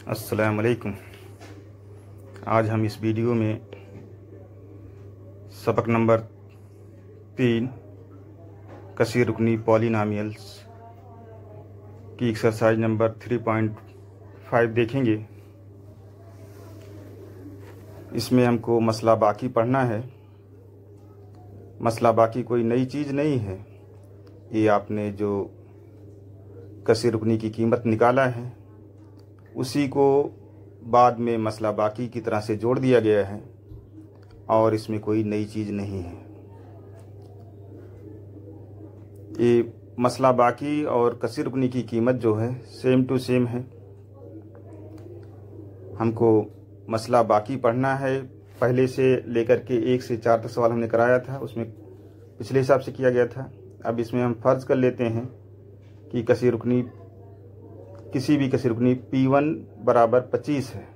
अस्सलाम वालेकुम। आज हम इस वीडियो में सबक नंबर 3 कसीर रुकनी पॉलिनॉमियल्स की एक्सरसाइज नंबर 3.5 देखेंगे। इसमें हमको मसला बाकी पढ़ना है। मसला बाकी कोई नई चीज़ नहीं है, ये आपने जो कसीर रुकनी की कीमत निकाला है उसी को बाद में मसला बाकी की तरह से जोड़ दिया गया है और इसमें कोई नई चीज़ नहीं है। ये मसला बाकी और कसीर रुकनी की कीमत जो है सेम टू सेम है। हमको मसला बाकी पढ़ना है। पहले से लेकर के 1 से 4 तक सवाल हमने कराया था, उसमें पिछले हिसाब से किया गया था। अब इसमें हम फ़र्ज़ कर लेते हैं कि कसीर रुकनी किसी भी कसीर रुकनी P1 बराबर 25 है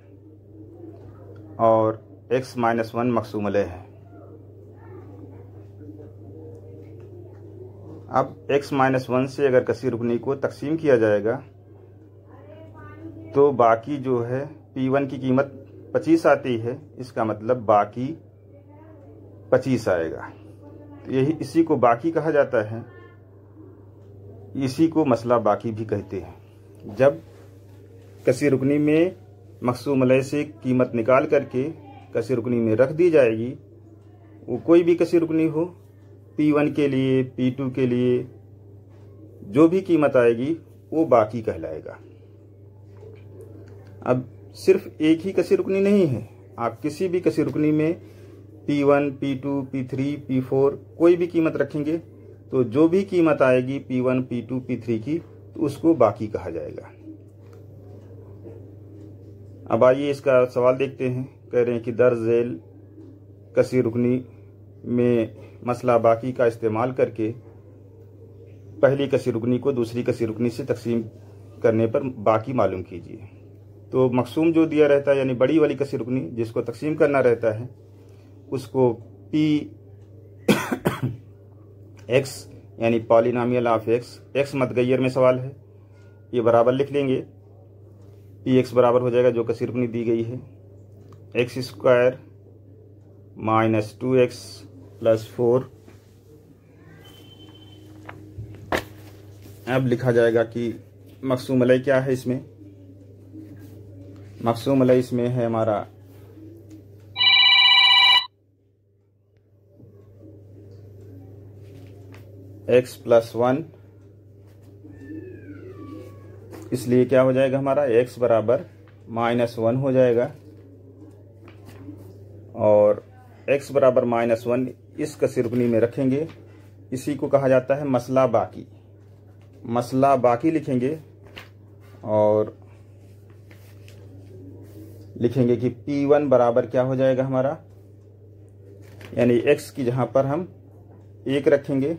और x-1 मक़सूम अलैह है। अब x-1 से अगर कसीर रुकनी को तकसीम किया जाएगा तो बाकी जो है P1 की कीमत 25 आती है, इसका मतलब बाकी 25 आएगा। तो यही इसी को बाकी कहा जाता है, इसी को मसला बाकी भी कहते हैं। जब कसीर रुकनी में मक़सूम अलैह से कीमत निकाल करके कसीर रुकनी में रख दी जाएगी, वो कोई भी कसीर रुकनी हो, P1 के लिए, P2 के लिए जो भी कीमत आएगी वो बाकी कहलाएगा। अब सिर्फ एक ही कसीर रुकनी नहीं है, आप किसी भी कसीर रुकनी में P1, P2, P3, P4 कोई भी कीमत रखेंगे तो जो भी कीमत आएगी P1, P2, P3 की तो उसको बाकी कहा जाएगा। अब आइए इसका सवाल देखते हैं। कह रहे हैं कि दर्ज झेल कसीर रुकनी में मसला बाकी का इस्तेमाल करके पहली कसीर रुकनी को दूसरी कसीर रुकनी से तकसीम करने पर बाकी मालूम कीजिए। तो मकसूम जो दिया रहता है यानी बड़ी वाली कसीर रुकनी जिसको तकसीम करना रहता है उसको P x यानी पॉलिनॉमियल ऑफ x मतगैर में सवाल है, ये बराबर लिख लेंगे। Px बराबर हो जाएगा जो कसीर रुकनी दी गई है x² - 2x + 4। अब लिखा जाएगा कि मक़सूम अलैह क्या है। इसमें मक़सूम अलैह इसमें है हमारा x + 1, इसलिए क्या हो जाएगा हमारा x बराबर -1 हो जाएगा और x बराबर -1 इस कसीर रुकनी में रखेंगे। इसी को कहा जाता है मसला बाकी। मसला बाकी लिखेंगे और लिखेंगे कि P1 बराबर क्या हो जाएगा हमारा, यानी x की जहां पर हम 1 रखेंगे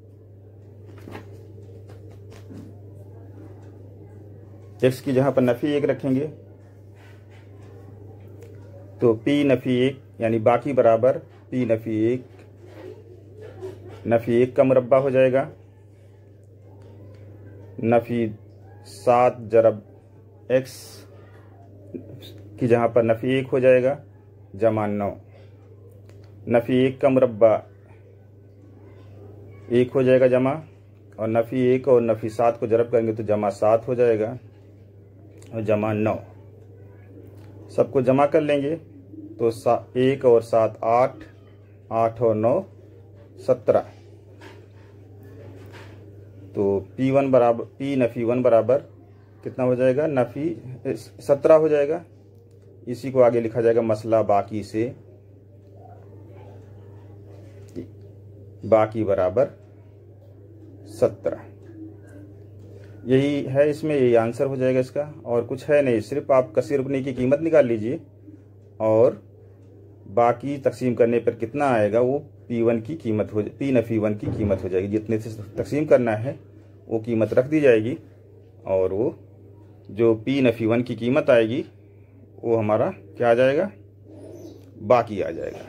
x की जहां पर नफी 1 रखेंगे तो P नफी 1 यानी बाकी बराबर P नफी 1 का मुरब्बा हो जाएगा। नफी 7 जरब x की जहां पर नफी 1 हो जाएगा जमा 9। नफी 1 का मुरब्बा 1 हो जाएगा जमा, और नफी 1 और नफी 7 को जरब करेंगे तो जमा 7 हो जाएगा और जमा 9। सबको जमा कर लेंगे तो 1 और 7 8, 8 और 9 17। तो P1 बराबर P नफी 1 बराबर कितना हो जाएगा, नफी 17 हो जाएगा। इसी को आगे लिखा जाएगा मसला बाकी से बाकी बराबर 17। यही है, इसमें यही आंसर हो जाएगा इसका, और कुछ है नहीं। सिर्फ आप कसीर रुकनी की कीमत निकाल लीजिए और बाकी तकसीम करने पर कितना आएगा वो P1 की कीमत हो P नफी 1 की कीमत हो जाएगी। जितने से तकसीम करना है वो कीमत रख दी जाएगी और वो जो P नफी 1 की कीमत आएगी वो हमारा क्या आ जाएगा, बाकी आ जाएगा।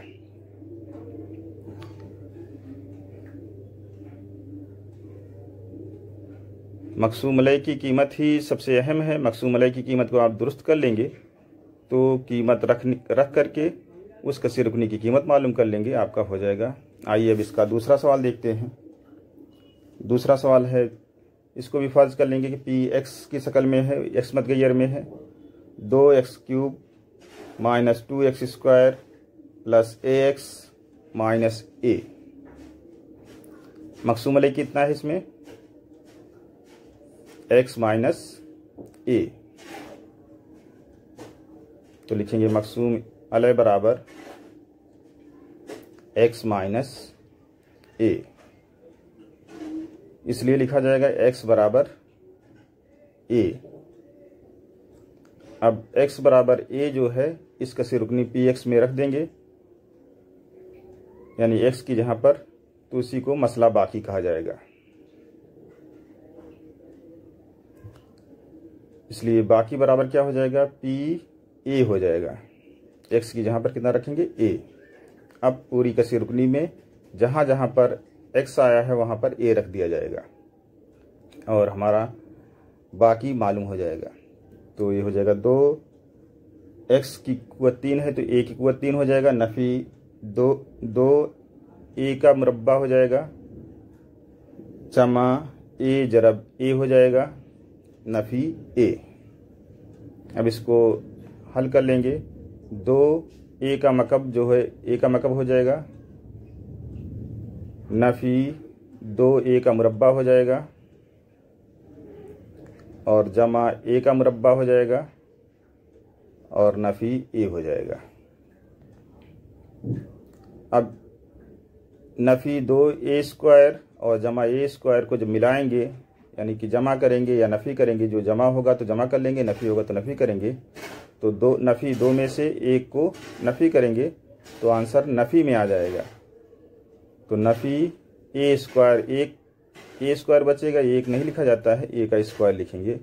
मकसूम अलैह की कीमत ही सबसे अहम है। मकसूम अलैह की कीमत को आप दुरुस्त कर लेंगे तो कीमत रख करके उस कसीर रुकनी की कीमत मालूम कर लेंगे, आपका हो जाएगा। आइए अब इसका दूसरा सवाल देखते हैं। दूसरा सवाल है, इसको भी फर्ज कर लेंगे कि पी एक्स की शक्ल में है, एक्स मतगैर में है। 2x³ - 2x² + ax - a। मकसूम अलैह कितना है इसमें? x - a। तो लिखेंगे मकसूम अलैह बराबर x - a। इसलिए लिखा जाएगा x बराबर a। अब x बराबर a जो है इस कसीर रुकनी px में रख देंगे, यानी x की जहां पर, तो उसी को मसला बाकी कहा जाएगा। इसलिए बाकी बराबर क्या हो जाएगा? pa हो जाएगा। x की जहां पर कितना रखेंगे? a। अब पूरी कसीर रुकनी में जहां जहां पर x आया है वहां पर a रख दिया जाएगा और हमारा बाकी मालूम हो जाएगा। तो ये हो जाएगा 2x की कुव्वत 3 है तो a की कुव्वत 3 हो जाएगा। नफी 2 a का मुरब्बा हो जाएगा जमा a जरब a हो जाएगा नफी a। अब इसको हल कर लेंगे। 2 a का मकब जो है a का मकब हो जाएगा नफी 2a का मुरब्बा हो जाएगा और जमा a का मुरब्बा हो जाएगा और नफी a हो जाएगा। अब नफी 2a² और जमा a² को जब मिलाएंगे, यानी कि जमा करेंगे या नफ़ी करेंगे, जो जमा होगा तो जमा कर लेंगे, नफ़ी होगा तो नफ़ी करेंगे। तो नफ़ी 2 में से 1 को नफ़ी करेंगे तो आंसर नफ़ी में आ जाएगा। तो नफ़ी a², a² बचेगा, 1 नहीं लिखा जाता है, a का स्क्वायर लिखेंगे।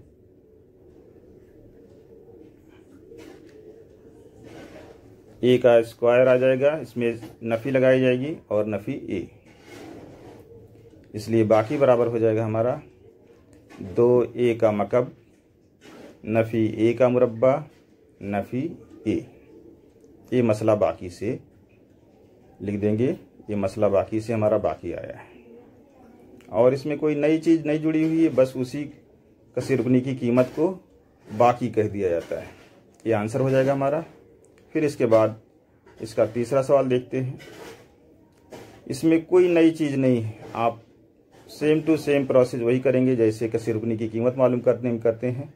a का स्क्वायर आ जाएगा, इसमें नफ़ी लगाई जाएगी और नफ़ी a। इसलिए बाकी बराबर हो जाएगा हमारा 2a का मकब नफ़ी a का मुरब्बा नफ़ी a। ये मसला बाकी से लिख देंगे, ये मसला बाकी से हमारा बाकी आया है और इसमें कोई नई चीज़ नहीं जुड़ी हुई है, बस उसी कसीर रुकनी की कीमत को बाकी कह दिया जाता है। ये आंसर हो जाएगा हमारा। फिर इसके बाद इसका तीसरा सवाल देखते हैं। इसमें कोई नई चीज़ नहीं है, आप सेम टू सेम प्रोसेस वही करेंगे जैसे कसीर रुकनी की कीमत मालूम करते हैं।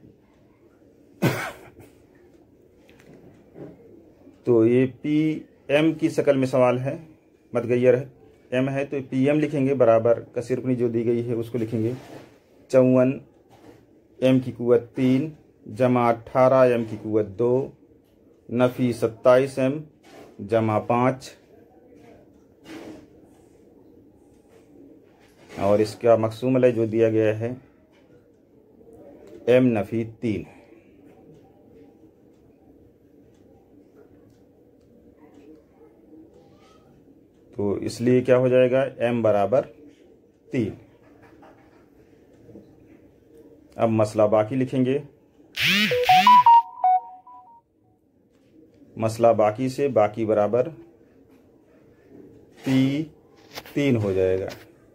तो ये PM की शक्ल में सवाल है, मतगैर m है तो PM लिखेंगे बराबर कसीर रुकनी जो दी गई है उसको लिखेंगे 54 m की कुव्वत 3 जमा 18 m की कुव्वत 2 नफ़ी 27 m जमा 5 और इसका मकसूम अलैह जो दिया गया है m नफ़ी 3। तो इसलिए क्या हो जाएगा? m बराबर 3। अब मसला बाकी लिखेंगे। मसला बाकी से बाकी बराबर P3 हो जाएगा।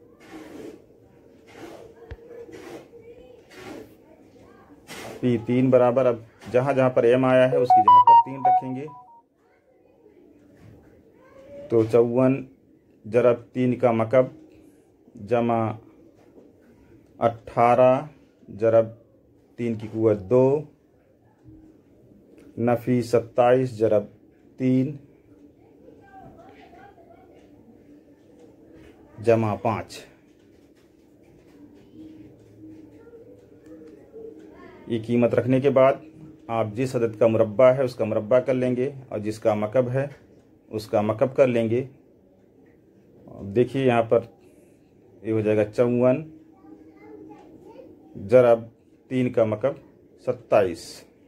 P3 बराबर, अब जहां जहां पर m आया है उसकी जहां पर 3 रखेंगे तो 54 जरब 3 का मकब जमा 18 जरब 3 की कुव्वत 2 नफ़ी 27 जरब 3 जमा 5। ये कीमत रखने के बाद आप जिस अदद का मुरब्बा है उसका मुरब्बा कर लेंगे और जिसका मकब है उसका मकब कर लेंगे। देखिए यहाँ पर ये हो जाएगा 54 जरब 3 का मकब 27।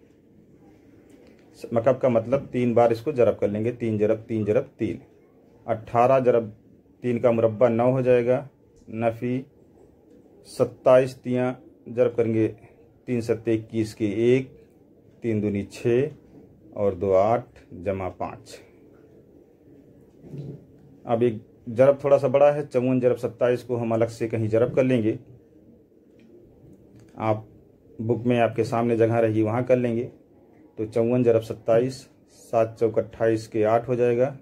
मकब का मतलब 3 बार इसको जरब कर लेंगे, 3 जरब 3 जरब 3। 18 जरब 3 का मुरब्बा 9 हो जाएगा। नफ़ी 27 तियाँ जरब करेंगे 3 सत्ते 21 के 1, 3 दूनी 6 और 2 8 जमा 5। अब एक जरब थोड़ा सा बड़ा है, 54 जरब 27 को हम अलग से कहीं जरब कर लेंगे। आप बुक में आपके सामने जगह रहेगी वहाँ कर लेंगे। तो 54 जरब 27, 7 चौक 28 के 8 हो जाएगा,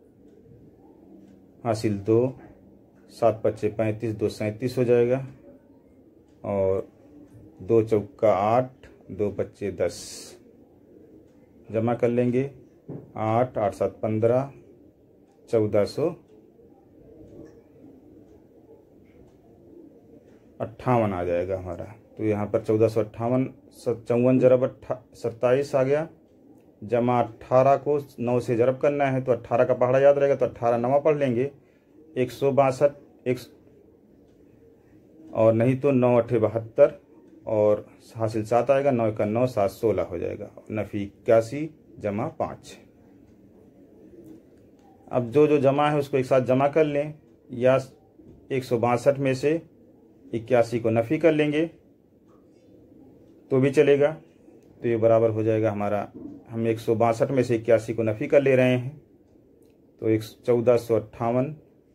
हासिल 2, 7 पच्चे 35, 2 37 हो जाएगा, और 2 चौका 8, 2 पच्चे 10 जमा कर लेंगे। 8 8 7 15, 1458 आ जाएगा हमारा। तो यहाँ पर 1458, 54 जरब 27 आ गया, जमा 18 को 9 से जरब करना है तो 18 का पहाड़ा याद रहेगा, तो 18 नवा पढ़ लेंगे, 162 और नहीं तो 9 8 72 और हासिल 7 आएगा, 9 का 9 7 16 हो जाएगा, नफी 81 जमा 5। अब जो जमा है उसको एक साथ जमा कर लें, या 162 में से 81 को नफ़ी कर लेंगे तो भी चलेगा। तो ये बराबर हो जाएगा हमारा, हम 162 में से 81 को नफ़ी कर ले रहे हैं, तो 1458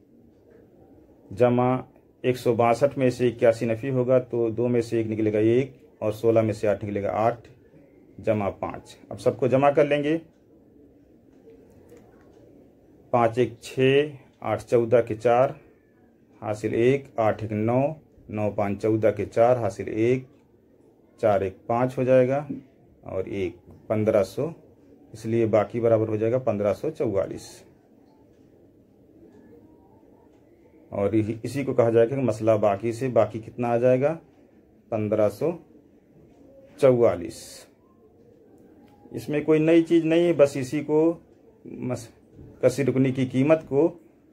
जमा 162 में से 81 नफ़ी होगा तो 2 में से 1 निकलेगा 1 और 16 में से 8 निकलेगा 8 जमा 5। अब सबको जमा कर लेंगे। 5 1 6, 8 14 के 4 हासिल 1, 8 1 9, 9 5 14 के 4 हासिल 1, 4 1 5 हो जाएगा, और 1 1500, इसलिए बाकी बराबर हो जाएगा 1544। और इसी को कहा जाएगा कि मसला बाकी से बाकी कितना आ जाएगा, 1544। इसमें कोई नई चीज़ नहीं है, बस इसी को कसी रुकनी की कीमत को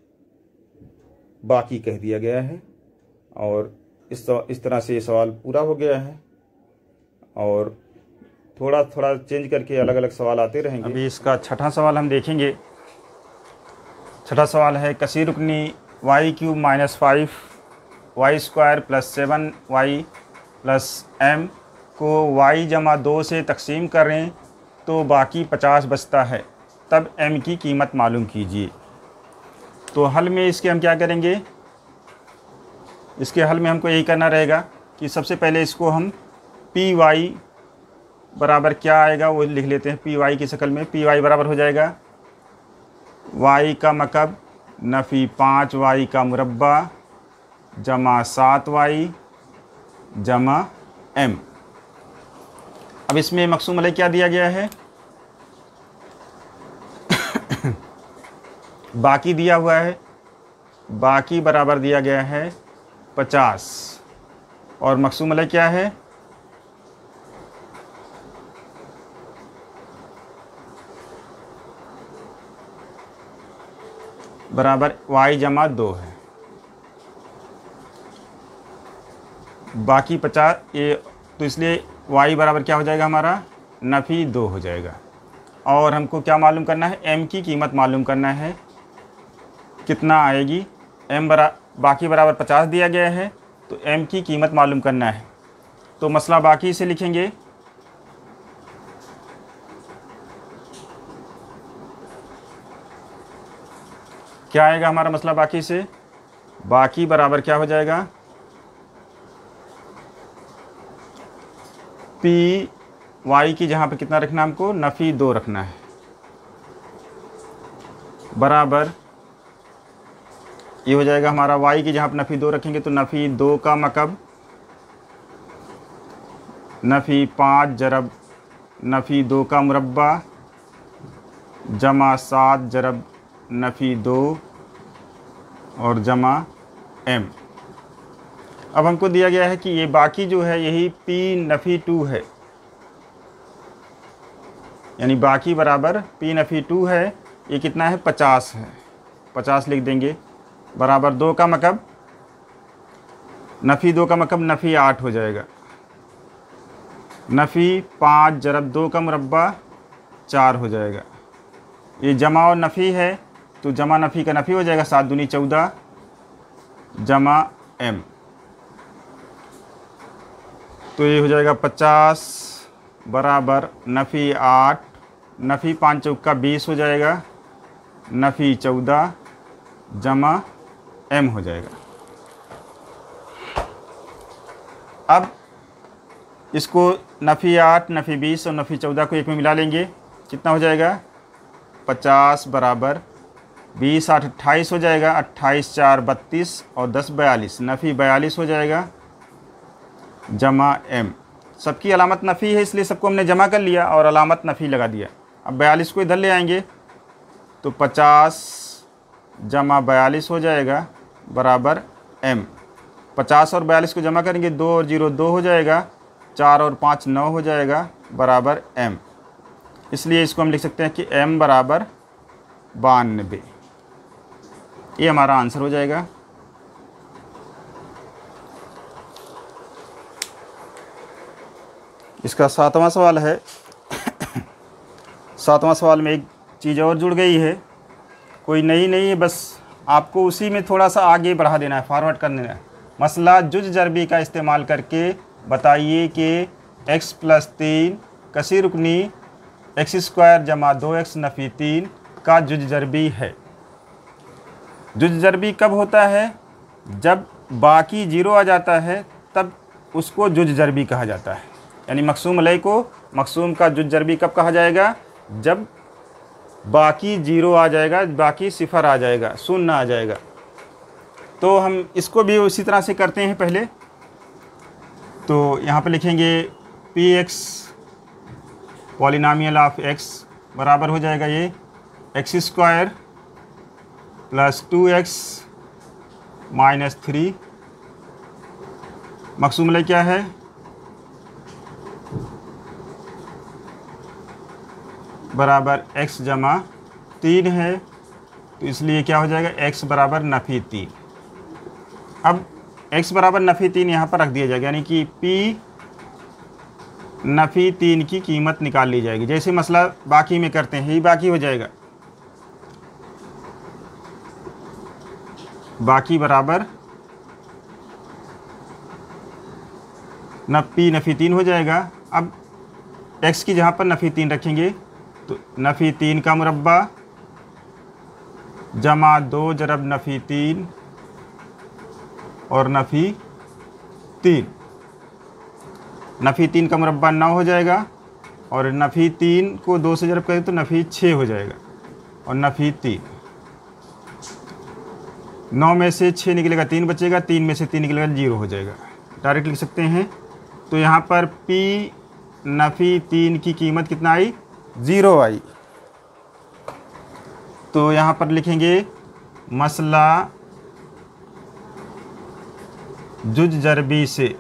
बाकी कह दिया गया है। और इस तरह से ये सवाल पूरा हो गया है, और थोड़ा थोड़ा चेंज करके अलग अलग सवाल आते रहेंगे। अभी इसका छठा सवाल हम देखेंगे। छठा सवाल है, कसी रुकनी y³ - 5 y² + 7y + m को y जमा 2 से तकसीम करें तो बाकी 50 बचता है, तब m की कीमत मालूम कीजिए। तो हल में इसके हम क्या करेंगे, इसके हल में हमको यही करना रहेगा कि सबसे पहले इसको हम पी वाई बराबर क्या आएगा वो लिख लेते हैं। पी वाई की शक्ल में पी वाई बराबर हो जाएगा y का मकब नफ़ी 5y का मुरब्बा जमा 7y जमा m। अब इसमें मक़सूम अलैह क्या दिया गया है, बाकी दिया हुआ है, बाकी बराबर दिया गया है 50, और मक़सूम अलैह क्या है, बराबर y जमा 2 है, बाकी 50 ये, तो इसलिए y बराबर क्या हो जाएगा हमारा, नफ़ी 2 हो जाएगा। और हमको क्या मालूम करना है, m की कीमत मालूम करना है, कितना आएगी, बाकी बराबर 50 दिया गया है तो m की कीमत मालूम करना है। तो मसला बाकी से लिखेंगे, क्या आएगा हमारा मसला बाकी से, बाकी बराबर क्या हो जाएगा, पी वाई की जहाँ पे कितना रखना हमको, नफ़ी 2 रखना है, बराबर ये हो जाएगा हमारा y की जहाँ पर नफ़ी 2 रखेंगे तो नफ़ी 2 का मकब नफ़ी 5 जरब नफ़ी 2 का मुरब्बा जमा 7 जरब नफ़ी 2 और जमा m। अब हमको दिया गया है कि ये बाकी जो है यही p नफ़ी 2 है, यानी बाकी बराबर p नफ़ी 2 है, ये कितना है 50 है, 50 लिख देंगे, बराबर 2 का मकब नफ़ी 2 का मकब नफ़ी 8 हो जाएगा, नफ़ी 5 जरब 2 का मुरब्बा 4 हो जाएगा। ये जमा और नफ़ी है तो जमा नफ़ी का नफ़ी हो जाएगा, 7 दूनी 14 जमा m। तो ये हो जाएगा 50 बराबर नफ़ी 8, नफ़ी 5 चौका 20 हो जाएगा, नफ़ी 14 जमा m हो जाएगा। अब इसको नफ़ी 8, नफ़ी 20 और नफ़ी 14 को एक में मिला लेंगे, कितना हो जाएगा 50 बराबर 20 8 28 हो जाएगा, 28 4 32 और 10 42, नफ़ी 42 हो जाएगा जमा m। सबकी अलामत नफ़ी है इसलिए सबको हमने जमा कर लिया और अलामत नफ़ी लगा दिया। अब 42 को इधर ले आएंगे तो 50 जमा 42 हो जाएगा बराबर m। 50 और 42 को जमा करेंगे 2 और 0 2 हो जाएगा, 4 और 5 9 हो जाएगा बराबर m। इसलिए इसको हम लिख सकते हैं कि m बराबर 92। ये हमारा आंसर हो जाएगा। इसका 7वां सवाल है। 7वां सवाल में एक चीज़ और जुड़ गई है, कोई नई नहीं है, बस आपको उसी में थोड़ा सा आगे बढ़ा देना है, फॉरवर्ड कर देना है। मसला जुज जरबी का इस्तेमाल करके बताइए कि x + 3 कसीर रुकनी x² जमा 2x नफ़ी 3 का जुज जरबी है। जुज जरबी कब होता है? जब बाकी 0 आ जाता है तब उसको जुज जरबी कहा जाता है। यानी मकसूम अलय को मकसूम का जुज जरबी कब कहा जाएगा? जब बाकी 0 आ जाएगा, बाकी 0 आ जाएगा, 0 आ जाएगा। तो हम इसको भी उसी तरह से करते हैं। पहले तो यहाँ पे लिखेंगे px पॉलिनॉमियल ऑफ x बराबर हो जाएगा ये x² + 2x - 3। मकसूम अलय क्या है? बराबर x जमा 3 है, तो इसलिए क्या हो जाएगा x बराबर नफ़ी 3। अब x बराबर नफ़ी 3 यहाँ पर रख दिया जाएगा, यानी कि p नफ़ी 3 की कीमत निकाल ली जाएगी। जैसे मसला बाकी में करते हैं, ये बाकी हो जाएगा। बाकी बराबर p नफ़ी 3 हो जाएगा। अब x की जहाँ पर नफ़ी 3 रखेंगे तो नफ़ी 3 का मुरब्बा जमा 2 ज़रब नफ़ी 3 और नफ़ी 3। नफ़ी 3 का मुरब्बा 9 हो जाएगा और नफ़ी 3 को 2 से ज़रब करें तो नफ़ी 6 हो जाएगा और नफ़ी 3। 9 में से 6 निकलेगा 3 बचेगा, 3 में से 3 निकलेगा 0 हो जाएगा। डायरेक्ट लिख सकते हैं। तो यहाँ पर p नफ़ी 3 की कीमत कितना आई? 0 आई। तो यहाँ पर लिखेंगे मसला जुज जरबी से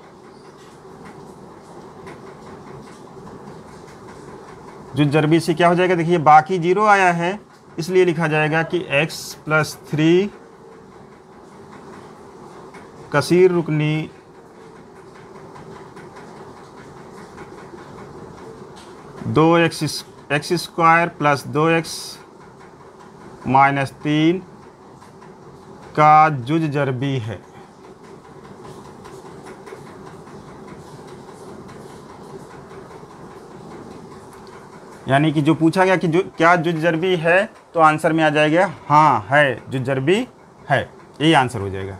जुज जरबी से क्या हो जाएगा? देखिए बाकी 0 आया है, इसलिए लिखा जाएगा कि x + 3 कसीर रुकनी x² + 2x - 3 का जुज जरबी है। यानी कि जो पूछा गया कि क्या जुज जरबी है, तो आंसर में आ जाएगा हाँ है, जुज जरबी है, यही आंसर हो जाएगा।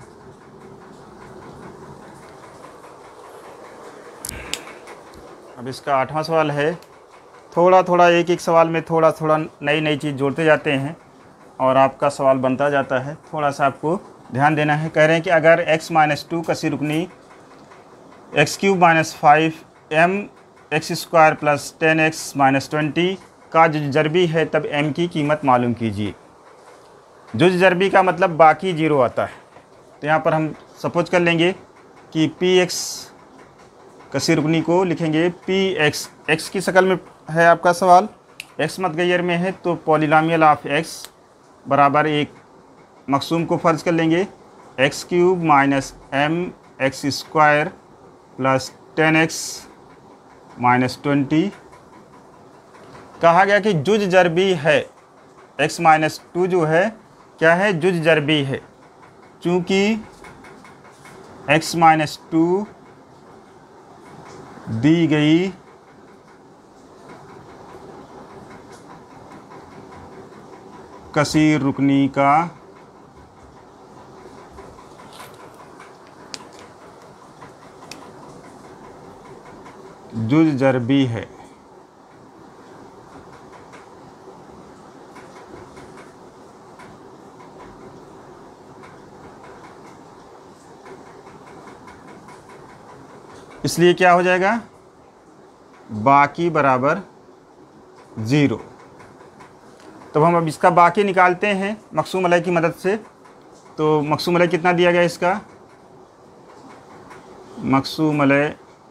अब इसका 8वां सवाल है। थोड़ा थोड़ा एक एक सवाल में थोड़ा थोड़ा नई नई चीज़ जोड़ते जाते हैं और आपका सवाल बनता जाता है। थोड़ा सा आपको ध्यान देना है। कह रहे हैं कि अगर x - 2 कसीर रुकनी x³ - 5 m x² + 10x - 20 का जुज जरबी है, तब m की कीमत मालूम कीजिए। जुज जरबी का मतलब बाकी 0 आता है। तो यहाँ पर हम सपोज कर लेंगे कि px कसीर रुकनी को लिखेंगे px, x की शक्ल में है आपका सवाल, x मतगैर में है, तो पॉलिनॉमियल ऑफ x बराबर एक मकसूम को फ़र्ज कर लेंगे x³ - m x² + 10x - 20। कहा गया कि जुज जरबी है। x - 2 जो है क्या है? जुज जरबी है। चूँकि x - 2 दी गई कसीर रुकनी का जुज जरबी है। इसलिए क्या हो जाएगा, बाकी बराबर 0। तो हम अब इसका बाकी निकालते हैं मक़सूम अलैह की मदद से। तो मक़सूम अलैह कितना दिया गया इसका, मक़सूम अलैह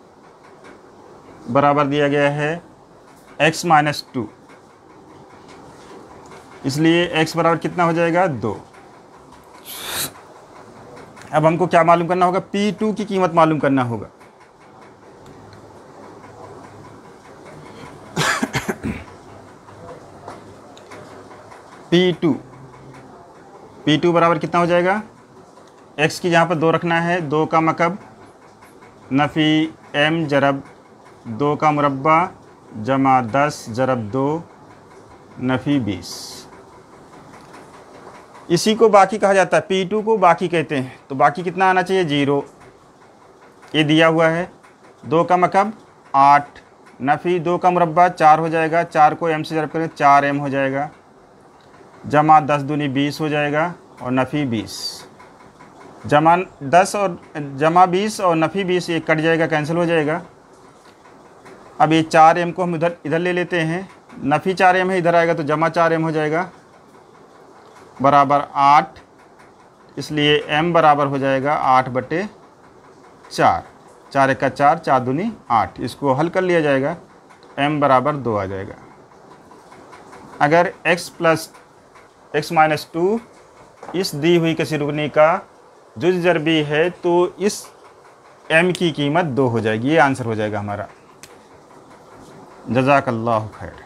बराबर दिया गया है x - 2। इसलिए x बराबर कितना हो जाएगा, 2। अब हमको क्या मालूम करना होगा, P2 की कीमत मालूम करना होगा। P2 बराबर कितना हो जाएगा, x की जहाँ पर 2 रखना है, 2 का मकब नफ़ी m जरब 2 का मुरब्बा जमा 10 जरब 2 नफ़ी 20। इसी को बाकी कहा जाता है, P2 को बाकी कहते हैं। तो बाकी कितना आना चाहिए, 0। ये दिया हुआ है, 2 का मकब 8 नफ़ी 2 का मुरब्बा 4 हो जाएगा, 4 को m से ज़रब करें 4m हो जाएगा, जमा 10 दूनी 20 हो जाएगा और नफ़ी 20। जमा 10 और जमा 20 और नफ़ी 20 ये कट जाएगा, कैंसिल हो जाएगा। अब ये 4m को हम इधर ले लेते हैं, नफ़ी 4m है, इधर आएगा तो जमा 4m हो जाएगा बराबर 8। इसलिए m बराबर हो जाएगा 8/4। 4 1 का 4, 4 दूनी 8। इसको हल कर लिया जाएगा तो m बराबर 2 आ जाएगा। अगर x - 2 इस दी हुई कसीर रुकनी का जुज जरबी है तो इस m की कीमत 2 हो जाएगी। ये आंसर हो जाएगा हमारा। जज़ाकल्लाहु खैर।